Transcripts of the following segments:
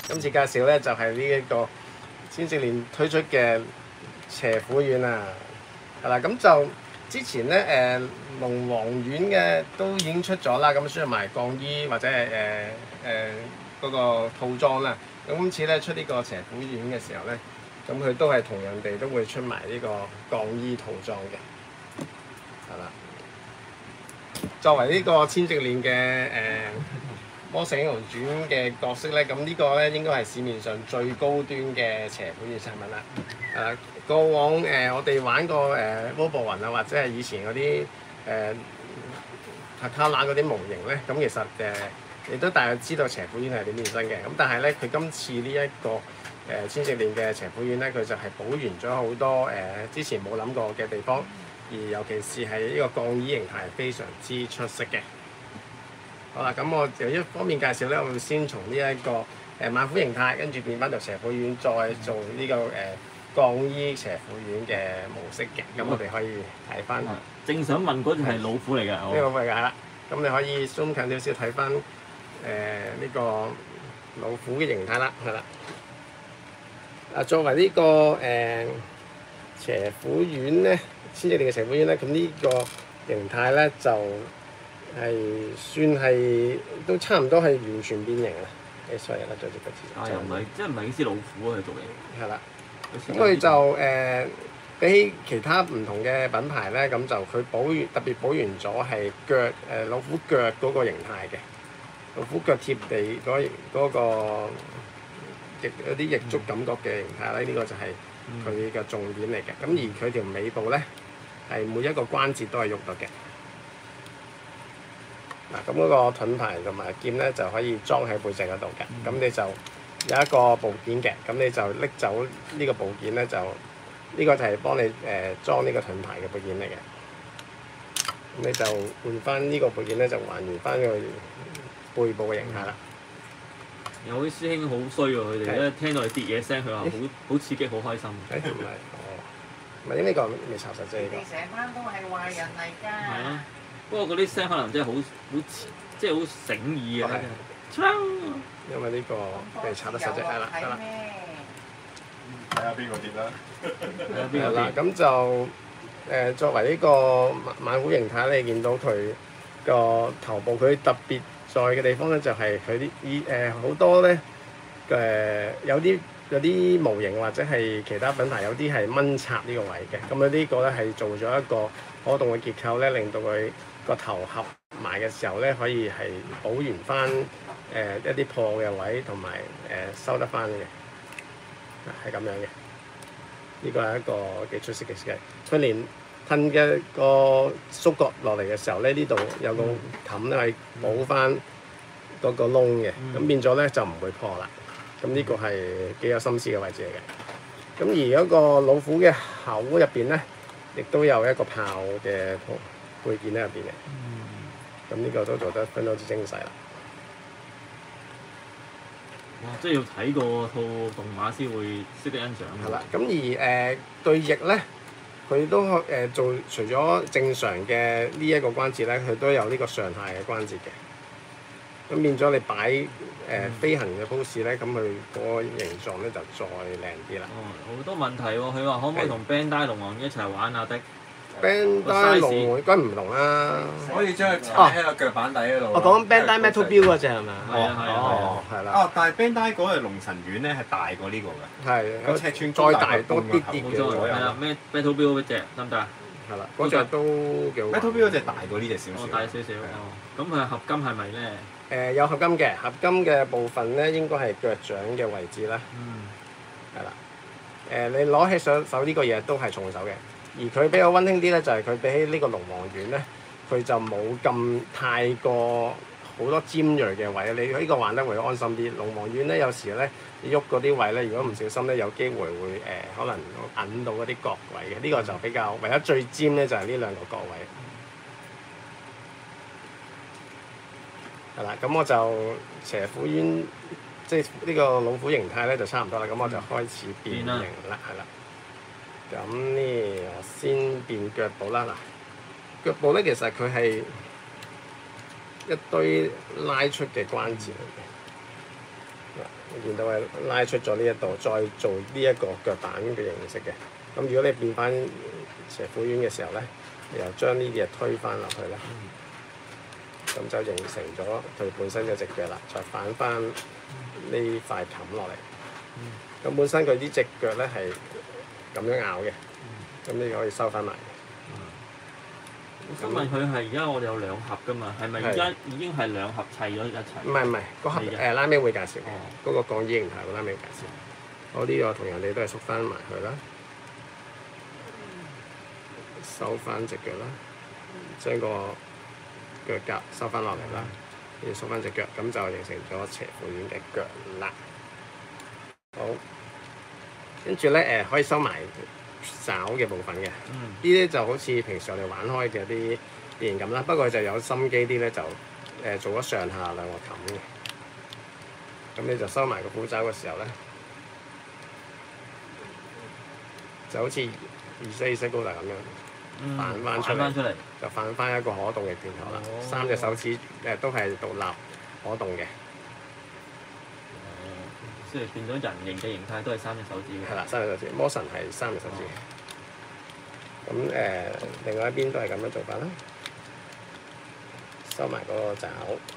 今次介紹咧就係呢一個千直連推出嘅斜虎丸啊，係啦，咁就之前咧龍王丸嘅都已經出咗啦，咁輸入埋降衣或者係嗰個套裝啦。咁今次咧出呢個斜虎丸嘅時候咧，咁佢都係同樣地都會出埋呢個降衣套裝嘅，係啦。作為呢個千直連嘅魔石英雄傳嘅角色咧，咁呢個咧應該係市面上最高端嘅斜虎丸產品啦。過往我哋玩過波波雲啊，或者係以前嗰啲塔卡蘭嗰啲模型咧，咁其實亦都大約知道斜虎丸係點變身嘅。咁但係咧，佢今次呢一個千直連嘅斜虎丸咧，佢就係補完咗好多之前冇諗過嘅地方，而尤其是係呢個降衣形態係非常之出色嘅。好啦，咁我就一方面介紹咧，我會先從呢一個猛虎形態，跟住變翻做斜虎丸，再做呢個降衣斜虎丸嘅模式嘅。咁我哋可以睇翻。 正想問嗰隻係老虎嚟㗎， 呢個係啦。咁你可以 zoom 近少少睇翻呢個老虎嘅形態啦，係啦。作為呢個斜虎丸咧，千直連嘅斜虎丸咧，咁呢個形態咧就係算係都差唔多係完全變形啦。sorry 啦，再接個字。 又唔係，即係唔係幾似老虎去做嘢。 係啦。咁佢就比起其他唔同嘅品牌咧，咁就佢特別補完咗係腳老虎腳嗰個形態嘅，老虎腳貼地嗰個有啲翼足感覺嘅形態咧，呢個就係佢嘅重點嚟嘅。咁而佢條尾部咧係每一個關節都係喐到嘅。嗱，咁嗰個盾牌同埋劍咧就可以裝喺背脊嗰度嘅。咁你就有一個部件嘅，咁你就拎走呢個部件咧就。呢個就係幫你裝呢個盾牌嘅部件嚟嘅，咁你就換翻呢個部件咧，就還原翻個背部嘅形態啦。 有啲師兄好衰喎，佢哋一聽到你跌嘢聲，佢話好刺激，好開心。 唔係，唔係呢個未查實啫。 你哋成班都係壞人嚟㗎。 係啊，不過嗰啲聲可能真係好即係好醒耳嘅。 因為呢個未查得實啫，係啦，得啦。 睇下邊個跌啦。 係啦，咁就作為呢個猛虎形態咧，你見到佢個頭部佢特別在嘅地方咧，就係佢啲好多咧有啲模型或者係其他品牌有啲係掹插呢個位嘅，咁咧呢個咧係做咗一個可動嘅結構咧，令到佢個頭合埋嘅時候咧，可以係補完翻一啲破嘅位，同埋收得翻嘅。係咁樣嘅，呢個係一個幾出色嘅設計。佢連褪嘅個縮角落嚟嘅時候咧，呢度有個冚咧係補翻嗰個窿嘅，咁變咗咧就唔會破啦。咁呢個係幾有心思嘅位置嚟嘅。咁而嗰個老虎嘅口入邊咧，亦都有一個炮嘅配件喺入邊嘅。咁呢個都做得非常之精細啦。 哇！即係要睇過套動畫先會識得欣賞。 係啦，咁而對翼咧，佢都做除咗正常嘅呢一個關節咧，佢都有呢個上下嘅關節嘅。咁變咗你擺飛行嘅 pose 咧，咁佢嗰個形狀咧就再靚啲啦。 哦，好多問題喎！佢話可唔可以同 Bandai 龍王一齊玩啊？的 Bandai 龍王梗唔同啦。 可以將佢踩喺個腳板底嗰度。 我講緊 Bandai Metal Build 嗰隻係咪？ 係啊係啊。 哦，係啦。 哦，但係 Bandai 嗰個龍神丸咧係大過呢個㗎。 係。 個尺寸再大多啲啲嘅。 冇錯，係啦，咩 Metal Build 嗰隻得唔得啊？ 係啦，嗰隻都幾好。 Metal Build 嗰隻大過呢隻少少。 大少少。哦，咁佢合金係咪咧？ 有合金嘅，合金嘅部分咧應該係腳掌嘅位置啦。係啦。你攞起上手呢個嘢都係重手嘅，而佢比較溫馨啲咧，就係佢比起呢個龍王丸咧，佢就冇咁太過好多尖鋭嘅位。你呢個玩得會安心啲。龍王丸咧有時咧，你喐嗰啲位咧，如果唔小心咧，有機會會可能揞到嗰啲角位嘅。呢個就比較唯一最尖咧，就係呢兩個角位。係啦，咁我就斜虎丸，即係呢個老虎形態咧就差唔多啦。咁我就開始變形啦，係啦。咁呢，我先變腳部啦。嗱，腳部咧其實佢係一堆拉出嘅關節嚟嘅。 你見到係拉出咗呢一度，再做呢一個腳板嘅形式嘅。咁如果你變翻斜褲丸嘅時候咧，你又將呢啲嘢推翻落去咧，咁就形成咗佢本身嘅隻腳啦。再反翻呢塊冚落嚟。咁本身佢啲隻腳咧係咁樣咬嘅，咁你可以收翻埋。 我想問佢係而家我哋有2盒㗎嘛？係咪而家已經係2盒砌咗一齊？ 唔係，嗰盒拉尾會介紹嘅，嗰個鋼衣形態拉尾會介紹。我呢個同人哋都係縮翻埋佢啦，收翻隻腳啦，將個腳甲收翻落嚟啦，要縮翻隻腳，咁就形成咗斜褲丸嘅腳啦。好，跟住咧可以收埋爪嘅部分嘅，呢啲就好似平時我哋玩開嘅啲變形咁啦，不過就有心機啲咧就做咗上下2個冚嘅，咁你就收埋個虎爪嘅時候咧，就好似二色高達咁樣反翻出嚟，就反翻一個可動嘅拳頭啦。3隻手指都係獨立可動嘅。 即係變咗人形嘅形態都係3隻手指嘅。 係啦，3隻手指，魔神係3隻手指。咁另外一邊都係咁樣做法啦，收埋嗰個爪。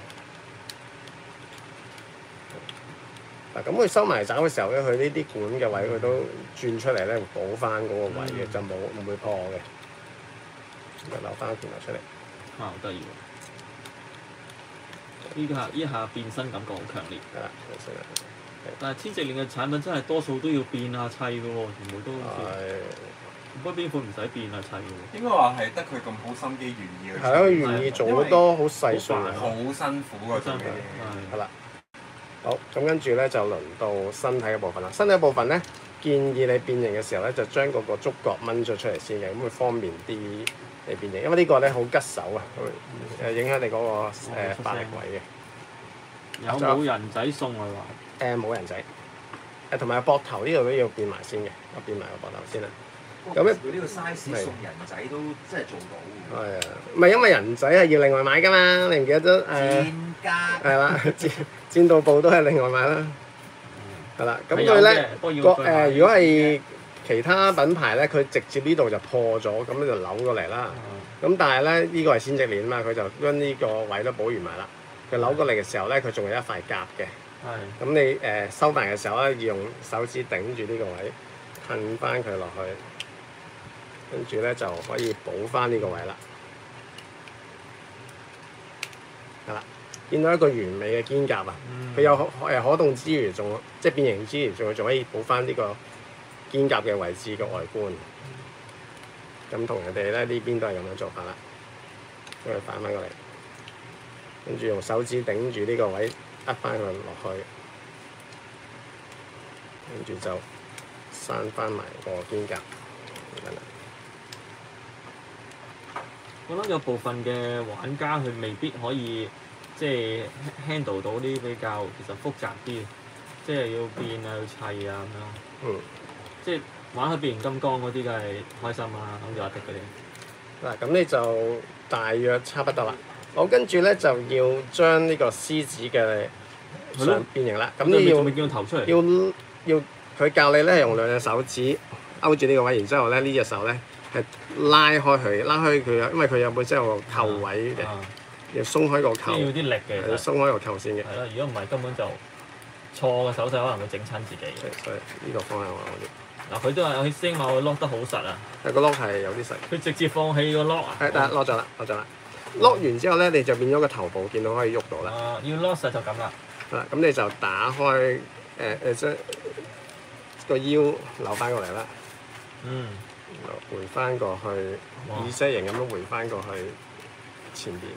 嗱，咁佢收埋爪嘅時候咧，佢呢啲管嘅位佢都轉出嚟咧，補翻嗰個位嘅，就唔會破嘅。就留翻個拳頭出嚟。 好得意喎！呢下變身感覺好強烈。 係啦，變身啦。 但係天直令嘅產品真係多數都要變啊砌嘅喎，全部都好似。不過邊款唔使變啊砌嘅喎。 應該話係得佢咁好心機願意去。 係咯，佢願意做好多好細碎嘅。 好辛苦嗰種嘅。 係啦。好，咁跟住咧就輪到身體嘅部分啦。身體部分咧，建議你變形嘅時候咧，就將嗰個觸角掹咗出嚟先嘅，咁會方便啲你變形。因為呢個咧好吉手啊，會影響你嗰個發力位嘅。 有冇人仔送啊？話冇人仔，同埋膊頭呢度都要變埋先嘅，我變埋個膊頭先啦。咁咧， 佢呢個 size 送人仔都真係做到。 係啊，唔係因為人仔係要另外買㗎嘛，你唔記得咗戰家係啦，戰鬥部都係另外買啦。係啦，咁佢咧如果係其他品牌咧，佢直接呢度就破咗，咁咧就扭過嚟啦。咁但係咧呢個係先直鏈嘛，佢就將呢個位都補完埋啦。佢扭過嚟嘅時候咧，佢仲有一塊夾嘅。咁你收埋嘅時候咧，要用手指頂住呢個位，褪翻佢落去，跟住咧就可以補翻呢個位啦。係啦，見到一個完美嘅肩胛啊！佢有可動之餘，仲即係變形之餘，仲可以補翻呢個肩胛嘅位置嘅外觀。咁同人哋咧呢邊都係咁樣做法啦，將佢反翻過嚟，跟住用手指頂住呢個位。壓翻佢落去，跟住就閂翻埋個肩胛。 我諗有部分嘅玩家佢未必可以即係 handle 到啲比較其實複雜啲，即係要變啊、要砌啊咁樣。即係玩下變形金剛嗰啲，梗係開心啦，好似阿迪嗰啲。 嗱，咁你就大約差不多啦。好，跟住咧就要將呢個獅子嘅上變形啦。咁你要見個頭出嚟。 要佢教你咧用2隻手指勾住呢個位，然之後咧呢隻手咧係拉開佢，因為佢有本身有個扣位嘅，要鬆開個扣。 要啲力嘅。 要鬆開個扣先嘅。 係咯，如果唔係根本就錯嘅手勢可能會整親自己。 所以呢個方向我啲。 嗱，佢都係有啲聲話佢 lock 得好實啊。 係個 lock 係有啲實。 佢直接放棄個 lock 啊。 係，但係 lock 咗啦。lock 完之後咧，你就變咗個頭部，見到可以喐到啦。 要 lock 實就咁啦。 係啦，咁你就打開將個腰扭翻過嚟啦。回翻過去，耳塞形咁樣回翻過去前邊。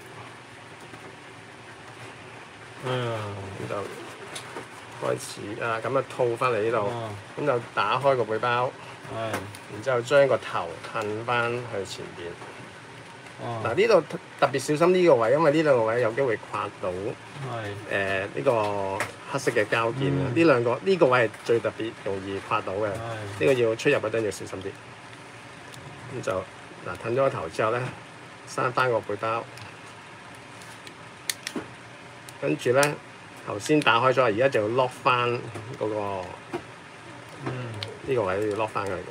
咁就開始咁啊套翻嚟呢度，咁就打開個背包，然之後將個頭褪翻去前邊。嗱，呢度特別小心呢個位，因為呢兩個位有機會刮到呢個黑色嘅膠件啊！呢個位係最特別容易刮到嘅，呢個要出入嗰陣要小心啲。咁就褪咗個頭之後咧，閂翻個背包，跟住咧頭先打開咗，而家就要 lock 翻嗰個呢個位要 lock 翻佢嘅。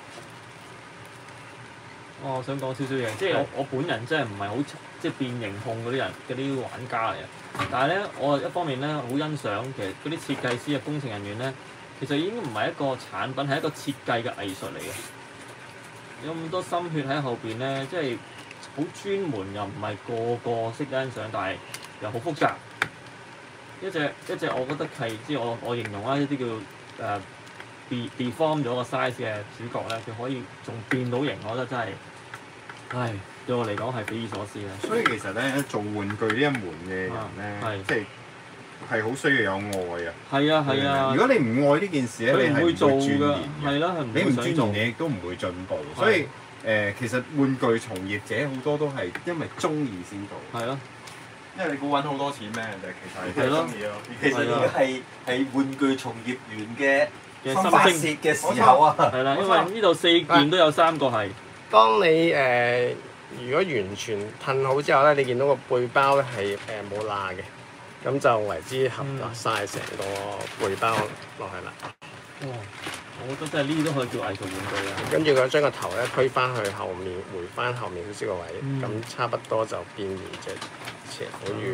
我想講少少嘢，即係我本人真係唔係好即係變形控嗰啲人嗰啲玩家嚟嘅，但係咧我一方面咧好欣賞其實嗰啲設計師啊、工程人員咧，其實已經唔係一個產品，係一個設計嘅藝術嚟嘅。有咁多心血喺後邊咧，即係好專門，又唔係個個識欣賞，但係又好複雜。一隻我覺得係即係我形容啦，一啲叫deform 咗個 size 嘅主角咧，佢可以仲變到形，我覺得真係，唉，對我嚟講係匪夷所思嘅。 所以其實咧，做玩具呢一門嘅人咧，即係好需要有愛啊。 係啊係啊。 如果你唔愛呢件事咧，你係唔會做鑽研嘅。 係啦， 你唔鑽研，你亦都唔會進步。所以其實玩具從業者好多都係因為中意先做。 係咯。 因為你估揾好多錢咩？其實係係咯中意咯。 其實而家係玩具從業員嘅心發泄嘅時候啊。 係啦，因為呢度4件都有3個係。 當你如果完全褪好之後咧，你見到個背包咧係冇罅嘅，咁就為之合晒成個背包落去啦。 我覺得真係呢啲都可以叫藝術玩具啊！ 跟住佢將個頭咧推翻去後面，回翻後面少少個位，咁差不多就變完隻斜好遠。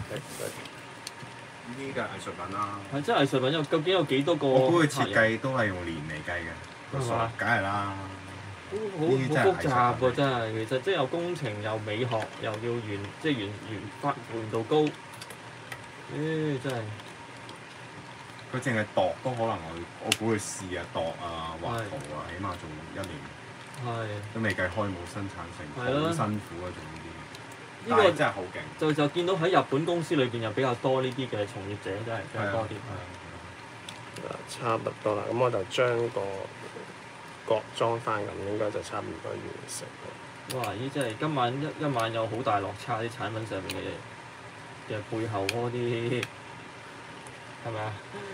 呢啲嘅藝術品啦。 係真係藝術品，究竟有幾多個？ 我估佢設計都係用年嚟計嘅， 係嘛？ 梗係啦。 好複雜喎！真係，其實即係有工程又美學，又要圓度高。真係。 佢淨係度都可能我估佢試啊度啊畫圖啊，起碼做1年。 係。 都未計開冇生產成，好辛苦啊！做呢啲。 呢個真係好勁。 就見到喺日本公司裏邊又比較多呢啲嘅從業者，真係多啲。 差不多啦，咁我就將個角裝翻，咁應該就差唔多完成。 哇！咦，真係今晚一晚有好大落差，啲產品上面嘅背後嗰啲係咪啊？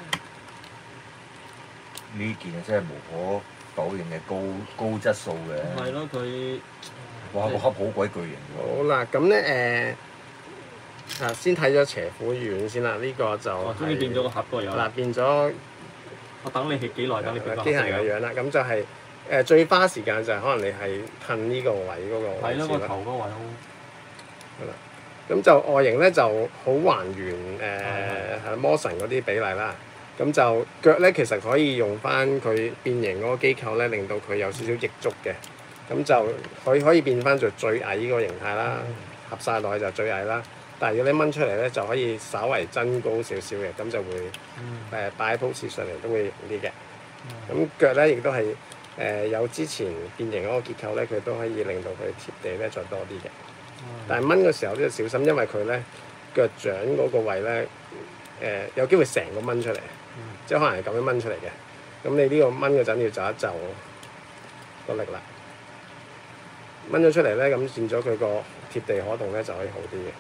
呢件真係無可否認嘅高質素嘅。 係咯，佢哇個盒好鬼巨型喎。 好啦，咁咧先睇咗邪虎丸先啦，呢個就終於變咗個盒個樣。 嗱，變咗。 我等你幾耐？等你變個機械人嘅樣啦，咁就係最花時間就係可能你係褪呢個位嗰個位置啦。 係咯，個頭嗰位好。 係啦，咁就外形咧就好還原係魔神嗰啲比例啦。咁就腳咧其實可以用翻佢變形嗰個機構咧，令到佢有少少翼足嘅。咁就可以變翻做最矮個形態啦，合晒落去就最矮啦。但係如果你掹出嚟咧，就可以稍為增高少少嘅，咁就會擺 pose 上嚟都會型啲嘅。咁腳咧亦都係有之前變形嗰個結構咧，佢都可以令到佢貼地咧再多啲嘅。但係掹嘅時候都要小心，因為佢咧腳掌嗰個位咧有機會成個掹出嚟，即係可能係咁樣掹出嚟嘅。咁你呢個掹嗰陣要就一就個力啦。掹咗出嚟咧，咁變咗佢個貼地可動咧就可以好啲嘅。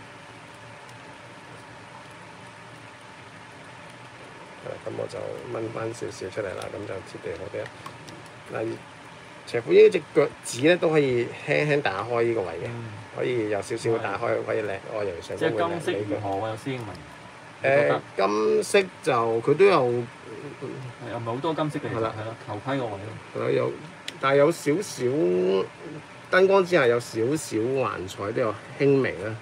咁我就掹翻少少出嚟啦，咁就貼地好啲啦。嗱，邪虎呢隻腳趾咧都可以輕輕打開呢個位嘅，可以有少少打開，可以靚外形上即係都會靚金色啲如何？我有師兄問。 金色就佢都有， 又唔係好多金色嘅，其實係啦，頭盔個位咯。 係有，但係有少少燈光之下有少少環彩都有輕微啦。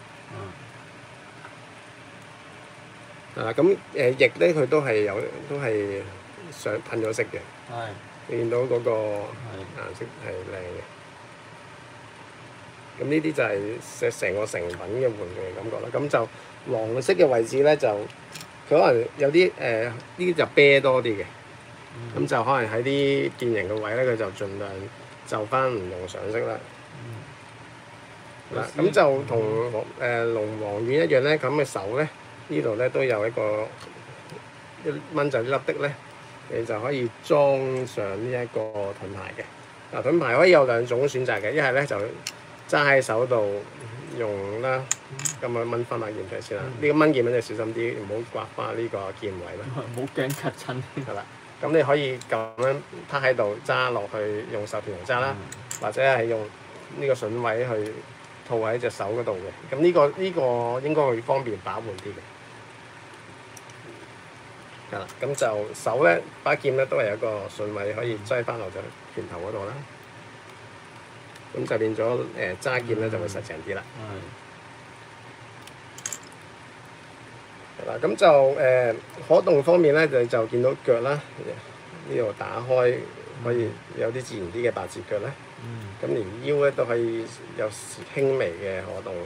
咁翼咧佢都係上噴咗色嘅，你見到嗰個顏色係靚嘅。咁呢啲就係成個成品嘅玩具嘅感覺啦。咁就黃色嘅位置咧，就佢可能有啲呢啲就啤多啲嘅，咁就可能喺啲變形嘅位咧，佢就盡量就翻唔用上色啦。嗱，咁就同龍王丸一樣咧，咁嘅手咧。呢度咧都有一個一掹就一粒的咧，你就可以裝上呢一個盾牌嘅。盾牌可以有2種選擇嘅，一係咧就揸喺手度用啦，咁啊掹翻把劍出嚟先啦。呢個掹劍咧就小心啲，唔好刮花呢個劍位啦。 唔好驚咳親。 係啦，咁你可以咁樣趴喺度揸落去，用手片嚟揸啦，或者係用呢個筍位去套喺隻手嗰度嘅。咁呢個應該會方便把玩啲嘅。 係啦，咁就手咧把劍咧都係有一個順位可以擠翻落咗拳頭嗰度啦。咁就變咗揸劍咧就會實淨啲啦。係啦，咁就可動方面咧，就見到腳啦，呢度打開可以有啲自然啲嘅八字腳咧。咁連腰咧都可以有輕微嘅可動嘅。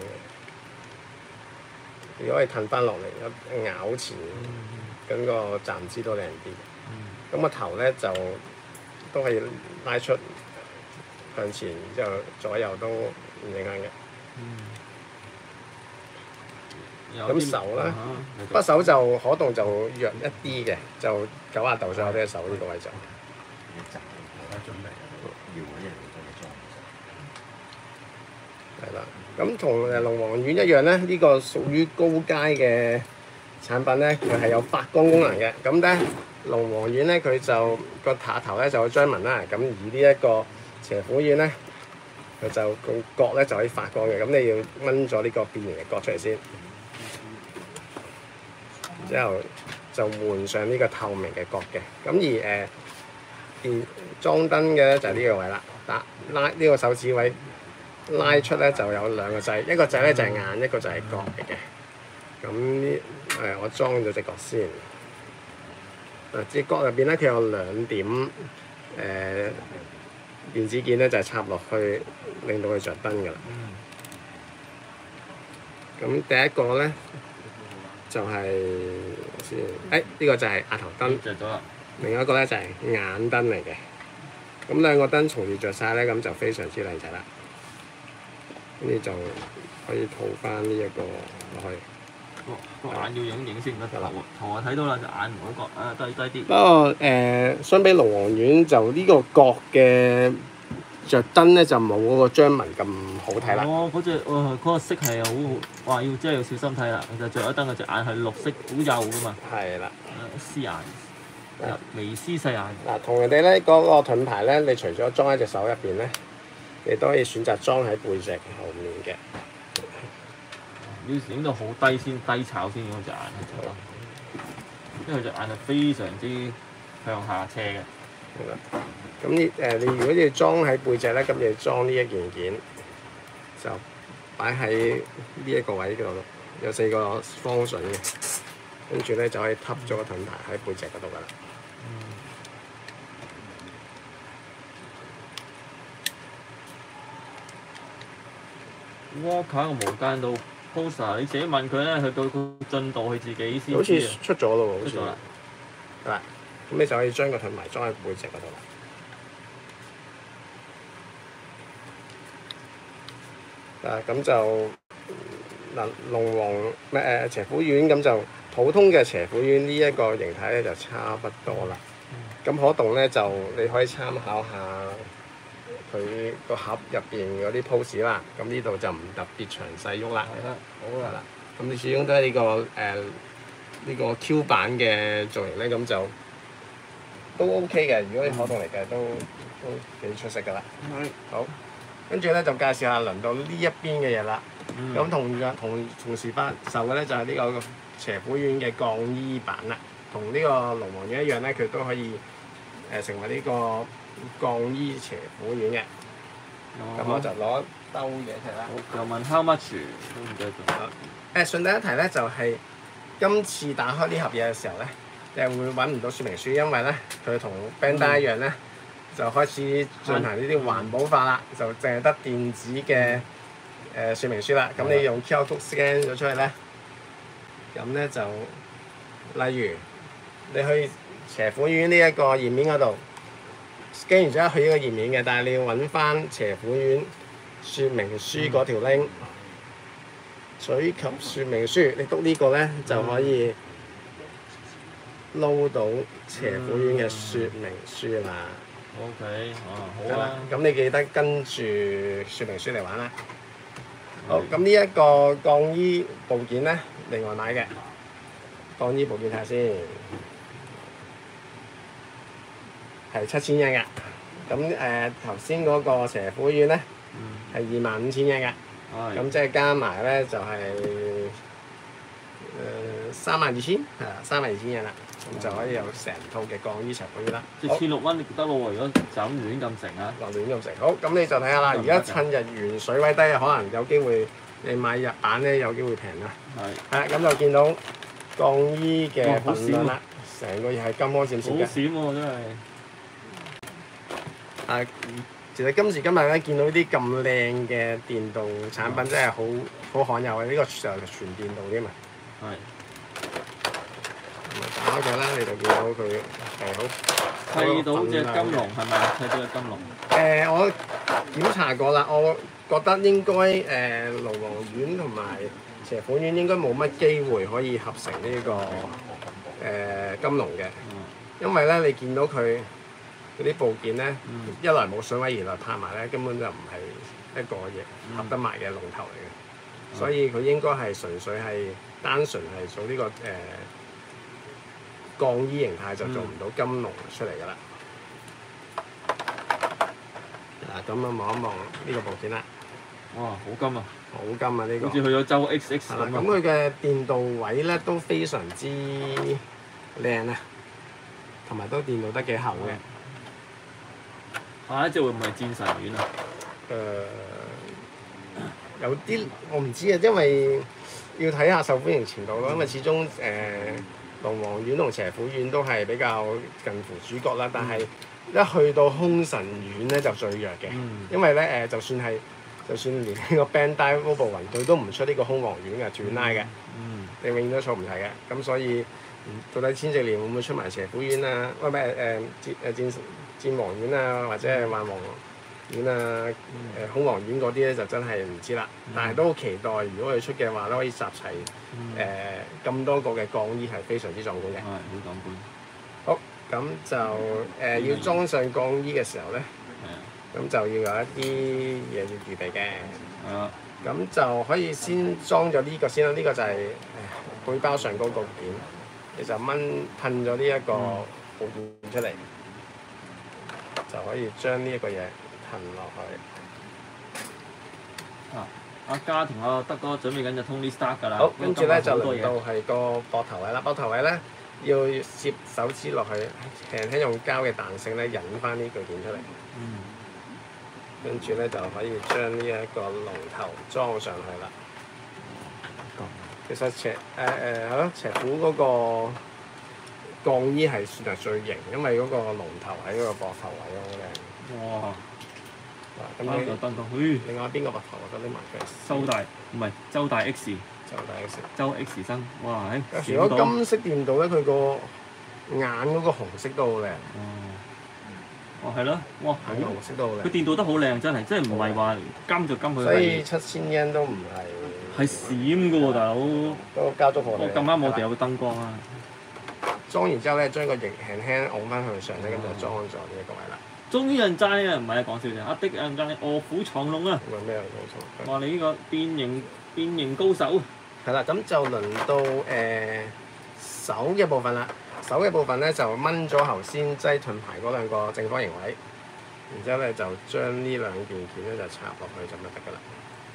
如果可以褪翻落嚟，咬前，咁個站姿都靚啲。咁個頭咧就都可以拉出向前，之後左右都唔影響嘅。咁手咧，北手就可動就弱一啲嘅，就90度左右呢手呢個位就。係啦，咁同龍王丸一樣咧，呢個屬於高階嘅產品咧，佢係有發光功能嘅。咁咧，龍王丸咧佢就個塔頭咧就有章紋啦。咁而呢一個邪虎丸咧，佢就個角咧就可以發光嘅。咁你要掹咗呢個變形嘅角出嚟先，之後就換上呢個透明嘅角嘅。咁而電裝燈嘅咧就係呢個位啦，拉呢個手指位。拉出咧就有兩個掣，一個掣咧就係眼，一個就係角嚟嘅。咁呢我裝咗隻角先。隻角入邊咧，佢有兩點電子鍵咧，就係插落去，令到佢着燈㗎啦。咁第一個咧就係先，呢個就係額頭燈， 着咗啦。另一個咧就係眼燈嚟嘅。咁兩個燈同時着晒咧，咁就非常之靚仔啦。咁你就可以套翻呢一個落去。 個眼要影先得㗎啦。圖我睇到啦，隻眼唔好角，低啲。 不過相比龍王丸就呢個角嘅着燈咧，就冇嗰個章紋咁好睇啦。 嗰個色係好，哇！真係要小心睇啦。就着咗燈，隻眼係綠色，好幼㗎嘛。係啦。絲眼，微絲細眼。嗱，同人哋咧嗰個盾牌咧，你除咗裝喺隻手入邊咧。你都可以選擇裝喺背脊後面嘅， 要影到好低先，低炒先嗰隻眼係做得，因為隻眼係非常之向下斜嘅。 好啦，咁你如果要裝喺背脊咧，咁你裝呢一件件就擺喺呢一個位度，有4個方筍嘅，跟住咧就可以揼咗個盾牌喺背脊嗰度噶啦。 Walker 個無間道 poster， 你自己問佢咧，佢個進度佢自己先。 好似出咗咯喎，好似。 出咗啦。 係啦，咁你就可以將個盾牌裝喺背脊嗰度啦。咁就龍王邪虎丸咁就普通嘅邪虎丸呢一個形態咧就差不多啦。咁可動咧就你可以參考下。佢個盒入邊嗰啲 pose 啦，咁呢度就唔特別詳細喐啦。係啦，好啦。咁你始終都係呢個 Q 版嘅造型咧，咁就都 OK 嘅。如果你可動嚟計都幾出色㗎啦。好，跟住咧就介紹下輪到呢一邊嘅嘢啦。咁同時發售嘅咧就係呢個邪虎丸嘅鋼衣版啦，同呢個龍王丸一樣咧，佢都可以成為呢個鋼衣邪虎丸嘅，咁我就攞兜嘢出嚟啦。 又問 how much 都唔記得咗。 順帶一提咧，就係今次打開呢盒嘢嘅時候咧，你係會揾唔到說明書，因為咧佢同 Bandai 一樣咧，就開始進行呢啲環保化啦，就淨係得電子嘅說明書啦。咁你用 QR code scan 咗出去咧，咁咧就例如你去邪虎丸呢一個頁面嗰度。scan 完之後去呢個頁面嘅，但係你要揾翻邪虎丸說明書嗰條 link，取及說明書，你篤呢個咧就可以撈到邪虎丸嘅說明書啦。 OK，好啊。 咁你記得跟住說明書嚟玩啦。好，咁呢一個鋼衣部件咧，另外買嘅鋼衣部件睇下先。係7000yen嘅，咁頭先嗰個邪虎丸咧係25000yen嘅，咁即係加埋咧就係 32,000係啦，32,000啦，咁就可以有成套嘅鋼衣齊款啦。 即係1,600得咯喎，如果就咁亂咁成啊！ 落亂咁食。好，咁你就睇下啦。而家趁日元水位低，可能有機會你買日版咧有機會平啦。 係。 係啦，咁就見到鋼衣嘅哇好份量啦，成個嘢係金光閃閃好嘅。 閃喎，真係。 啊，其實今時今日咧，見到啲咁靚嘅電動產品，真係好罕有嘅。呢個就係全電動添啊！ 係。 打開佢啦，你就見到佢係好砌到隻金龍係咪啊？砌到隻金龍。 我檢查過啦，我覺得應該龍王丸同埋邪款丸應該冇乜機會可以合成呢、個金龍嘅，因為咧你見到佢嗰啲部件咧，一來冇水位，二來拍埋咧，根本就唔係一個嘢合得埋嘅龍頭嚟嘅，所以佢應該係純粹係單純係做呢、個鋼衣形態，就做唔到金龍出嚟㗎啦。咁啊，望一望呢個部件啦。 哇！好金啊！ 好金啊！呢、個好似去咗周 XX 係啦， 咁咁佢嘅電鍍位咧都非常之靚啊，同埋都電鍍得幾厚嘅。 下一隻會唔會係戰神丸啊？ 有啲我唔知啊，因為要睇下受歡迎程度咯。因為始終龍王丸同邪虎丸都係比較近乎主角啦，但係一去到空神丸咧就最弱嘅，因為咧就算連呢個 Bandai Robo 雲佢都唔出呢個空王丸嘅斷拉嘅，你永遠都儲唔齊嘅。咁所以到底千禧年會唔會出埋邪虎丸啊？喂戰王丸啊，或者係幻王丸啊、空王丸嗰啲咧就真係唔知啦。但係都好期待，如果佢出嘅話咧，可以集齊咁多個嘅鋼衣係非常之壯觀嘅。 係好壯觀。 好，咁就要裝上鋼衣嘅時候咧。咁就要有一啲嘢要預備嘅， 係啊， 咁就可以先裝咗呢個先啦。呢、個就係背包上嗰個件，你就噴咗呢一個部件出嚟，就可以將呢一個嘢噴落去。 啊！阿嘉同阿德哥準備緊就 Tony Stark 㗎啦。 好，跟住咧就好多嘢嚟到係個膊頭位啦。膊頭位咧要攝手指落去，輕輕用膠嘅彈性咧引翻呢個件出嚟。跟住咧就可以將呢一個龍頭裝上去啦。其實係咯，邪虎嗰個鋼衣係算係最型，因為嗰個龍頭喺嗰個膊頭位好靚。 哇！ 咁啱就燈光，咦？ 另外邊個膊頭我覺得拎埋佢。 周大唔係周大 X， 周大 X。 周 X 生，哇！ 如果金色電鍍咧，佢個眼嗰個紅色都好靚。 哦，係咯，哇！ 眼紅色都好靚。 佢電鍍得好靚，真係，即係唔係話金就金佢。 所以7000 yen 都唔係。 係閃嘅喎，大佬。 都交足貨。 我咁啱我哋有個燈光啊。 裝完之後咧，將個翼輕輕按翻去上咧，咁就裝咗呢一個位啦。 終於有人齋啊！唔係啊，講笑啫。阿的有人齋臥虎藏龍啊！ 咩啊？冇錯。 話你呢個變形高手。 係啦，咁就輪到手嘅部分啦。手嘅部分咧就掹咗頭先擠盾牌嗰兩個正方形位，然之後咧就將呢兩件件咧就插落去就得㗎啦。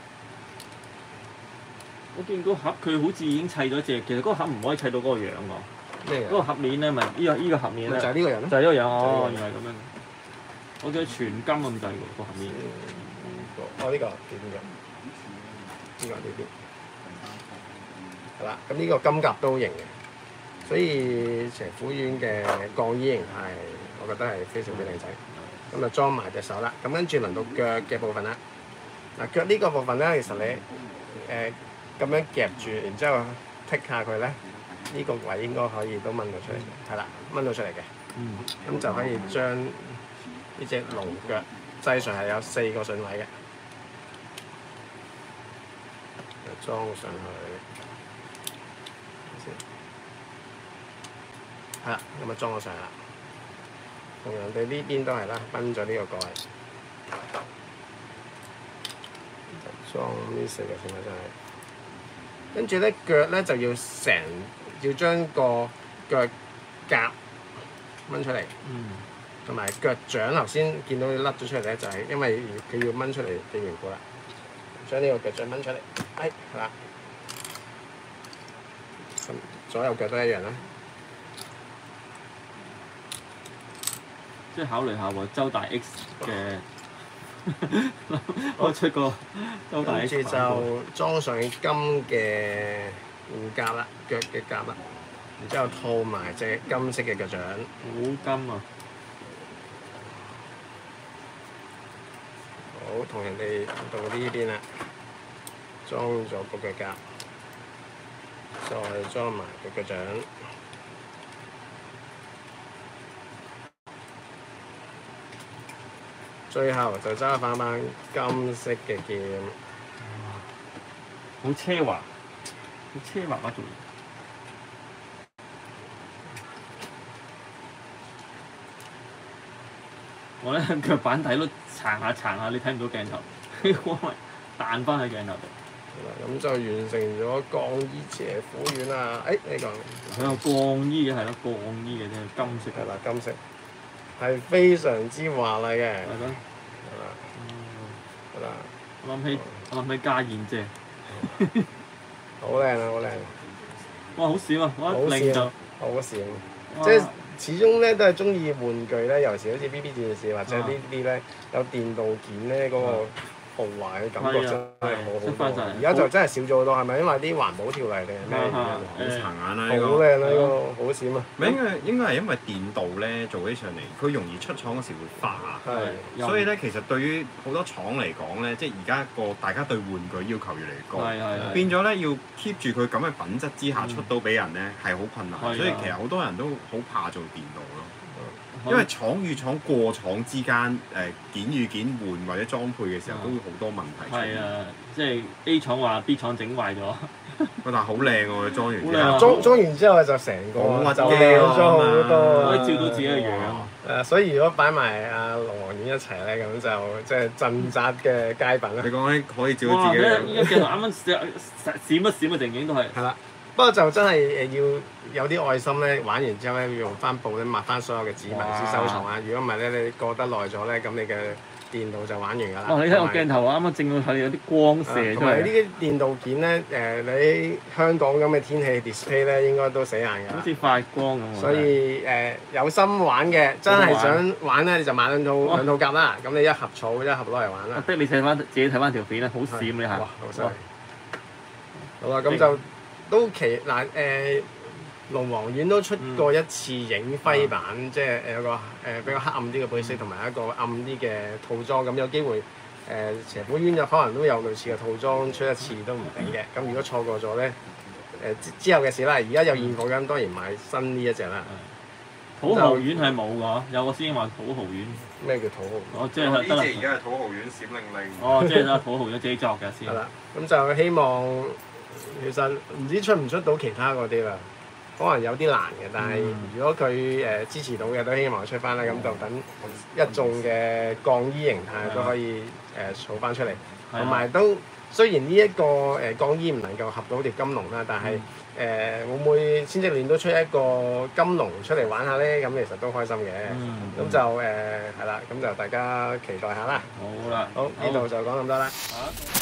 我見個盒佢好似已經砌咗隻，其實嗰個盒唔可以砌到嗰個樣喎。 咩嗰個盒面咧，咪呢個盒面咧， 就係呢個人咯。 就係呢個樣哦，原來係咁樣。我見全金咁滯喎個盒面。 呢個邊嘅？呢個呢邊。係啦，咁呢個金甲都型嘅，所以邪虎丸嘅鋼衣形態，我覺得係非常之靚仔。咁就裝埋隻手啦，咁跟住輪到腳嘅部分啦。嗱，腳呢個部分咧，其實你咁樣夾住，然之後剔下佢咧，呢個位應該可以都掹到出嚟嘅，係啦，掹到出嚟嘅。咁就可以將呢隻龍腳擠上係有4個筍位嘅，就裝上去。係啦，咁啊裝咗上啦。同樣地呢邊都係啦，掹咗呢個蓋，就裝呢4個先啦，真係。跟住咧腳咧就要將個腳甲掹出嚟，同埋腳掌頭先見到你甩咗出嚟咧，就係因為佢要掹出嚟嘅緣故啦。將呢個腳掌掹出嚟，係啦。 左右腳都一樣啦。 即係考慮下喎，周大 X 嘅我出個周大跟 X 住就裝上金嘅護甲啦，腳嘅甲啦，然之後套埋隻金色嘅腳掌。 好金啊！ 好，同人哋到呢邊啦，裝咗個腳甲，再裝埋個腳掌。最後就揸翻班金色嘅劍， 好奢華，好奢華嗰種。我咧腳板底都撐下，你睇唔到鏡頭，光咪彈翻喺鏡頭度。 好啦，咁就完成咗鋼衣斜虎丸啦。呢個佢有鋼衣嘅係咯，鋼衣嘅啫，金色係啦，金色係非常之華麗嘅。 係咯。 係啦，係啦， 我諗起家燕姐， 好靚啊，好靚！ 哇好閃啊！我好一擰就閃，好閃！ 哇即係始終咧都係中意玩具咧，尤其是好似 BB 戰士或者呢啲咧有電鍍件咧嗰個豪華嘅感覺真係好好多。而家就真係少咗好多，係咪因為啲環保條例定係咩原因啊？ 好殘眼啦好呢個。 靚啊！呢個好閃啊！ 唔係應該係因為電鍍咧做起上嚟，佢容易出廠嗰時會花。 係所以咧，其實對於好多廠嚟講咧，即係而家大家對玩具要求越嚟越高， 係變咗咧要 keep 住佢咁嘅品質之下出到俾人咧係好困難， 係啊所以其實好多人都好怕做電鍍咯。因為廠與廠過廠之間件與件換或者裝配嘅時候都會好多問題出現。 係啊，即係 A 廠話 B 廠整壞咗， 但係好靚喎，裝完之好靚啊後。 裝完之後就成個就好核突靚咗好多可以啊！ 照到自己嘅樣。 所以如果擺埋阿龍王丸一齊咧，咁就即係鎮宅嘅佳品啦你。講緊可以照到哇！ 自己嘅樣。 依家鏡頭啱啱閃一閃嘅情景都係。 係啦，不過就真係要有啲愛心咧，玩完之後咧要用翻布咧抹翻所有嘅指紋先收藏啊！如果唔係咧，你過得耐咗咧，咁你嘅電鍍就玩完㗎啦。 哇！你睇我鏡頭啊，啱啱正到睇有啲光射出嚟， 同埋呢啲電鍍件咧，你喺香港咁嘅天氣 display 咧，應該都死硬㗎啦。 好似發光咁喎。 所以有心玩嘅，真係想玩咧，你就買兩套夾啦。咁你一盒草一盒攞嚟玩啦。 阿的你自己睇翻條片啦，好閃呢下。 哇！好犀利。好啦，咁就都龍王丸都出過一次影輝版，即係有個比較黑暗啲嘅配色，同埋一個暗啲嘅套裝。咁有機會邪虎丸就可能都有類似嘅套裝出一次都唔定嘅。咁如果錯過咗咧，之後嘅事啦。而家有現貨咁，當然買新呢一隻啦。 土豪丸係冇㗎，有個師兄話土豪丸。 咩叫土豪？ 哦，即係得啦。 而家係土豪丸閃令令。 哦，即係得土豪丸自己作嘅先。 係啦，咁就希望其實唔知出唔出到其他嗰啲啦。可能有啲難嘅，但係如果佢支持到嘅，都希望出翻啦。咁就等一眾嘅鋼衣形態都可以儲翻出嚟，同埋都雖然呢一個鋼衣唔能夠合到條金龍啦，但係會唔會千積亂都出一個金龍出嚟玩下咧？咁其實都開心嘅。咁就係啦，咁就大家期待下啦。 好啦， 好，呢度就講咁多啦。 好。